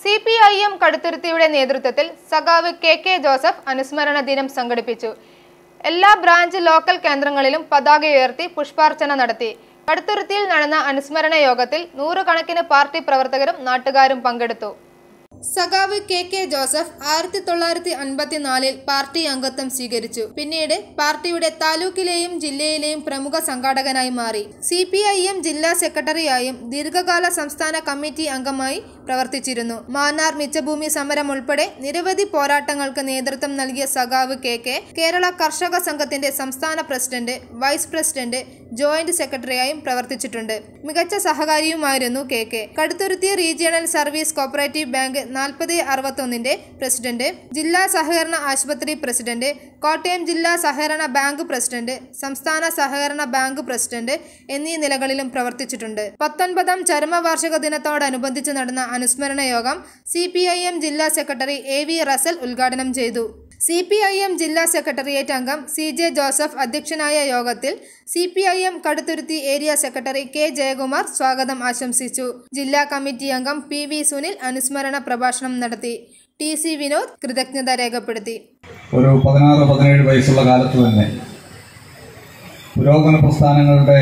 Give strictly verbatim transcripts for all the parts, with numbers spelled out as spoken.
C P I M കടുത്തുരുത്തിയുടെ നേതൃത്വത്തിൽ സഖാവ് കെ കെ ജോസഫ് അനുസ്മരണ ദിനം സംഘടിപ്പിച്ചു. എല്ലാ ബ്രാഞ്ച് ലോക്കൽ കേന്ദ്രങ്ങളിലും പതാക ഉയർത്തി പുഷ്പാർച്ചന നടത്തി. കടുത്തുരുത്തിയിൽ നടന്ന അനുസ്മരണ യോഗത്തിൽ നൂറുകണക്കിന് പാർട്ടി പ്രവർത്തകരും നാട്ടുകാരും പങ്കെടുത്തു. സഖാവ് കെ കെ ജോസഫ് ആയിരത്തി തൊള്ളായിരത്തി അൻപത്തിനാലിൽ പാർട്ടി അംഗത്വം സ്വീകരിച്ചു. പിന്നീട് പാർട്ടിയുടെ താലൂക്കിലെയും ജില്ലയിലെയും പ്രമുഖ സംഘാടകനായി മാറി. സി പി ഐ എം ജില്ലാ സെക്രട്ടറിയായും ദീർഘകാല സംസ്ഥാന കമ്മിറ്റി അംഗമായി പ്രവർത്തിച്ചിരുന്നു. മാന്നാർ മിച്ചഭൂമി സമരം ഉൾപ്പെടെ നിരവധി പോരാട്ടങ്ങൾക്ക് നേതൃത്വം നൽകിയ സഖാവ് കെ കെ കേരള കർഷക സംഘത്തിന്റെ സംസ്ഥാന പ്രസിഡന്റ്, വൈസ് പ്രസിഡന്റ്, ജോയിന്റ് സെക്രട്ടറിയായും പ്രവർത്തിച്ചിട്ടുണ്ട്. മികച്ച സഹകാരിയുമായിരുന്നു K K. Kaduthuruthy regional service cooperative bank നാൽപ്പത് അറുപത്തൊന്നിന്റെ പ്രസിഡന്റ്, ജില്ലാ സഹകരണ ആശുപത്രി പ്രസിഡന്റ്, കോട്ടയം ജില്ലാ സഹകരണ ബാങ്ക് പ്രസിഡന്റ്, സംസ്ഥാന സഹകരണ ബാങ്ക് പ്രസിഡന്റ് എന്നീ നിലകളിലും പ്രവർത്തിച്ചിട്ടുണ്ട്. പത്തൊൻപതാം ചരമവാർഷിക ദിനത്തോടനുബന്ധിച്ച് നടന്ന അനുസ്മരണ യോഗം സി പി ഐ എം ജില്ലാ സെക്രട്ടറി എ വി റസൽ ഉദ്ഘാടനം ചെയ്തു. സി പി ഐ എം ജില്ലാ സെക്രട്ടേറിയറ്റ് അംഗം സി ജെ ജോസഫ് അധ്യക്ഷനായ യോഗത്തിൽ C P I M Kaduthuruthy area secretary K Jayakumar സ്വാഗതം ആശംസിച്ചു. ജില്ലാ കമ്മിറ്റി അംഗം പി വി സുനിൽ അനുസ്മരണ പ്രഭാഷണം നടത്തി. ടി സി വിനോദ് കൃതജ്ഞത രേഖപ്പെടുത്തി. ഒരു പതിനാറ് പതിനേഴ് വയസ്സുള്ള കാലത്ത് തന്നെ പുരോഗമന പ്രസ്ഥാനങ്ങളുടെ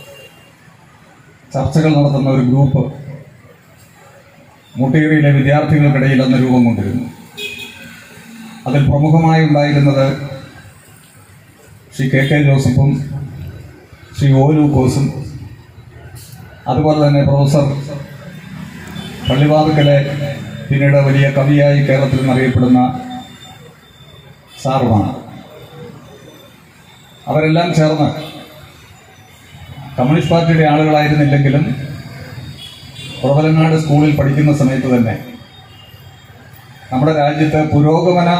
ചർച്ചകൾ നടത്തുന്ന ഒരു ഗ്രൂപ്പ് മുട്ടേറിയിലെ വിദ്യാർത്ഥികൾക്കിടയിൽ അന്ന് രൂപം കൊണ്ടിരുന്നു. അതിൽ പ്രമുഖമായി ഉണ്ടായിരുന്നത് ശ്രീ കെ കെ ജോസഫും ശ്രീ ഒ ലൂക്കോസും അതുപോലെ തന്നെ പ്രൊഫസർ പള്ളിവാതുക്കലെ പിന്നീട് വലിയ കവിയായി കേരളത്തിൽ നിന്നറിയപ്പെടുന്ന സാറുമാണ്. അവരെല്ലാം ചേർന്ന് കമ്മ്യൂണിസ്റ്റ് പാർട്ടിയുടെ ആളുകളായിരുന്നില്ലെങ്കിലും കുറവലങ്ങാട് സ്കൂളിൽ പഠിക്കുന്ന സമയത്ത് തന്നെ നമ്മുടെ രാജ്യത്ത് പുരോഗമന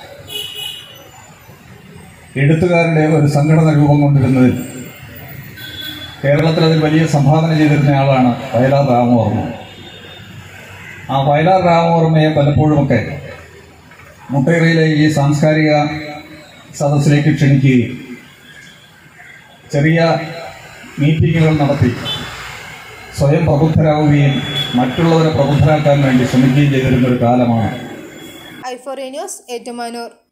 എഴുത്തുകാരുടെ ഒരു സംഘടന രൂപം കൊണ്ടിരുന്നതിൽ കേരളത്തിൽ അതിൽ വലിയ സംഭാവന ചെയ്തിരുന്ന ആളാണ് വയലാർ രാമവർമ്മ. ആ വയലാർ രാമവർമ്മയെ പലപ്പോഴുമൊക്കെ മുട്ടേറിയിലെ ഈ സാംസ്കാരിക സദസ്സിലേക്ക് ക്ഷണിക്കുകയും ചെറിയ മീറ്റിങ്ങുകൾ നടത്തി സ്വയം പ്രബുദ്ധരാകുകയും മറ്റുള്ളവരെ പ്രബുദ്ധരാക്കാൻ വേണ്ടി ശ്രമിക്കുകയും ചെയ്തിരുന്ന ഒരു കാലമാണ്. I four news Ettumanoor.